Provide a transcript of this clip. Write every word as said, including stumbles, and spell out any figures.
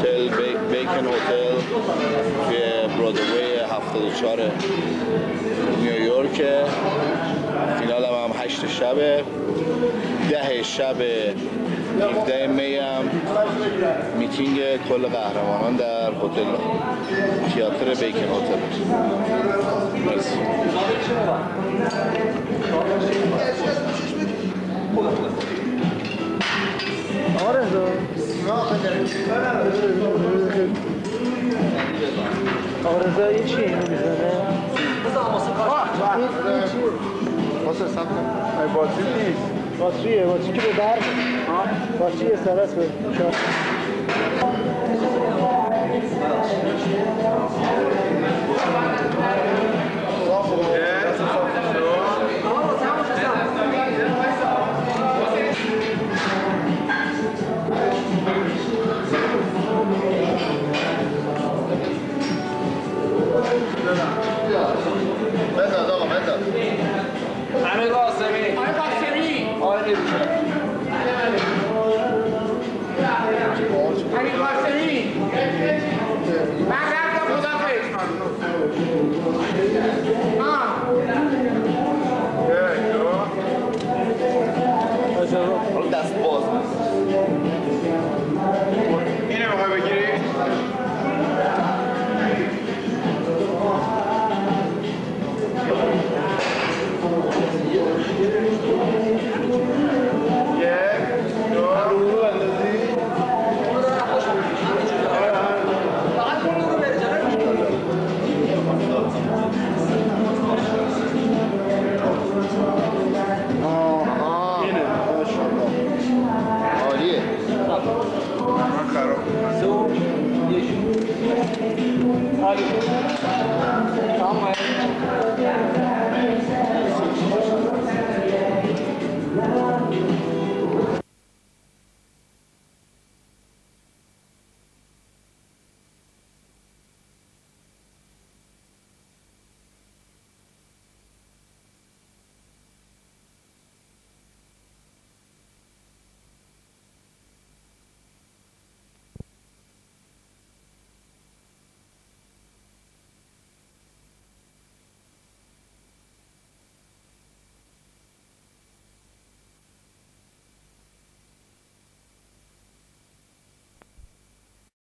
هتل بی... بیکن هتل توی برودوی هفتاد و چهار نیویورک. فینال هم, هم هشت شبه. ده شب هفده می هم میتینگ کل قهرمانان در هتل تئاتر بیکن هتل. مرسی. آرزو آرزو این چی اینو میزنه؟ این چی؟ واسه سب کن. ای باتری نیست. باتریه باتری که به برق باتری استرس به شارژ. بزد آقا بزد. امیر قاسمی آقای قاسمی آقای نمیشه امیر قاسمی من رفتم خدا خیر. حالا دست باز اینه میخوای بگیری؟ Tamam.